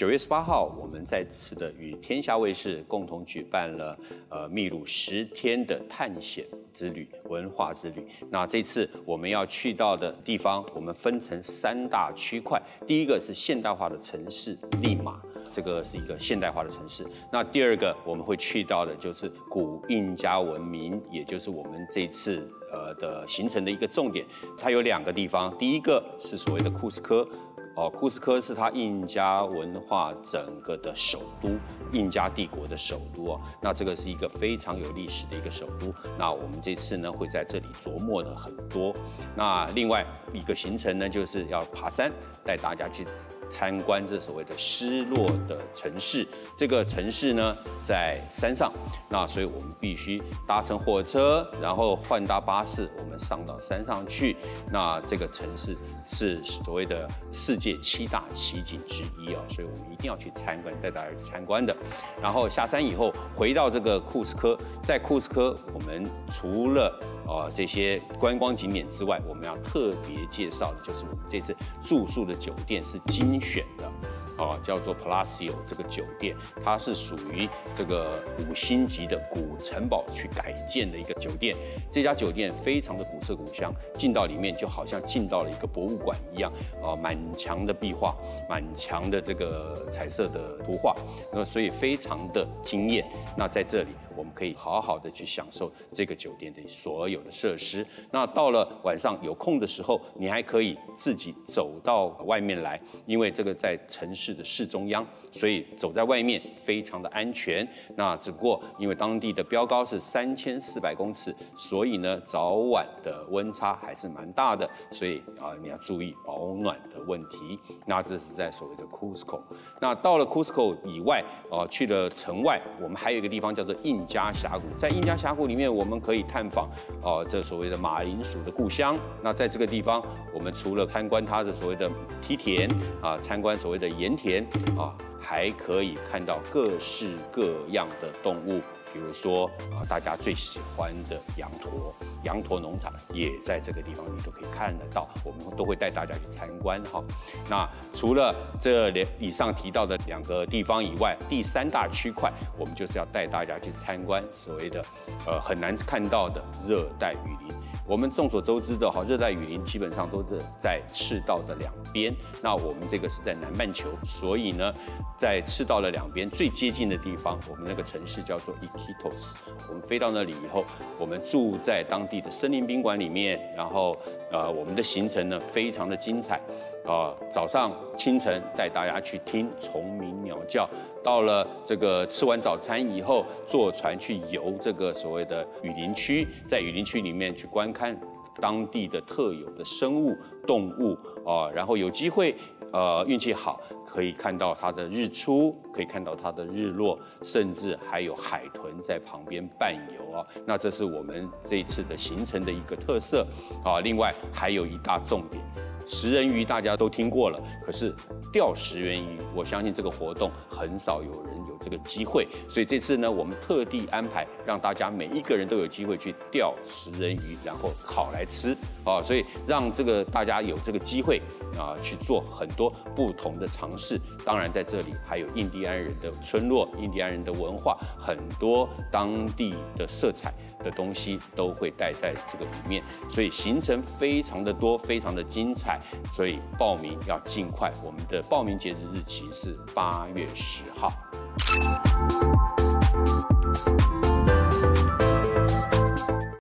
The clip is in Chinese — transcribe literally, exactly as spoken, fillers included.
九月十八号，我们再次的与天下卫视共同举办了呃秘鲁十天的探险之旅、文化之旅。那这次我们要去到的地方，我们分成三大区块。第一个是现代化的城市利马，这个是一个现代化的城市。那第二个我们会去到的就是古印加文明，也就是我们这次呃的行程的一个重点。它有两个地方，第一个是所谓的库斯科。哦，库斯科是它印加文化整个的首都，印加帝国的首都哦。那这个是一个非常有历史的一个首都。那我们这次呢会在这里琢磨的很多。那另外一个行程呢，就是要爬山，带大家去参观这所谓的失落的城市。这个城市呢在山上，那所以我们必须搭乘火车，然后换搭巴士，我们上到山上去。那这个城市是所谓的世界七大奇景之一哦，所以我们一定要去参观，带大家去参观的。然后下山以后，回到这个库斯科，在库斯科我们除了呃这些观光景点之外，我们要特别介绍的就是我们这次住宿的酒店是精选的。哦，叫做 Palacio 这个酒店，它是属于这个五星级的古城堡去改建的一个酒店。这家酒店非常的古色古香，进到里面就好像进到了一个博物馆一样，啊，满墙的壁画，满墙的这个彩色的图画，那所以非常的惊艳。那在这里，我们可以好好的去享受这个酒店的所有的设施。那到了晚上有空的时候，你还可以自己走到外面来，因为这个在城市的市中央，所以走在外面非常的安全。那只不过因为当地的标高是三千四百公尺，所以呢早晚的温差还是蛮大的，所以啊你要注意保暖的问题。那这是在所谓的 Cusco。那到了 Cusco 以外，啊去了城外，我们还有一个地方叫做印加峡谷。在印加峡谷里面，我们可以探访哦这所谓的马铃薯的故乡。那在这个地方，我们除了参观它的所谓的梯田啊，参观所谓的盐田啊，还可以看到各式各样的动物，比如说啊，大家最喜欢的羊驼，羊驼农场也在这个地方，你都可以看得到。我们都会带大家去参观哈。那除了这两以上提到的两个地方以外，第三大区块，我们就是要带大家去参观所谓的呃很难看到的热带雨林。我们众所周知的哈，热带雨林基本上都是在赤道的两边。那我们这个是在南半球，所以呢，在赤道的两边最接近的地方，我们那个城市叫做 Iquitos。我们飞到那里以后，我们住在当地的森林宾馆里面，然后呃，我们的行程呢非常的精彩。啊、呃，早上清晨带大家去听虫鸣鸟叫，到了这个吃完早餐以后，坐船去游这个所谓的雨林区，在雨林区里面去观看当地的特有的生物、动物啊、呃，然后有机会，呃，运气好可以看到它的日出，可以看到它的日落，甚至还有海豚在旁边伴游啊。那这是我们这一次的行程的一个特色啊。另外还有一大重点。食人鱼大家都听过了，可是钓食人鱼，我相信这个活动很少有人有这个机会，所以这次呢，我们特地安排让大家每一个人都有机会去钓食人鱼，然后烤来吃啊，所以让这个大家有这个机会啊去做很多不同的尝试。当然，在这里还有印第安人的村落、印第安人的文化，很多当地的色彩的东西都会带在这个里面，所以行程非常的多，非常的精彩。所以报名要尽快，我们的报名截止日期是八月十号。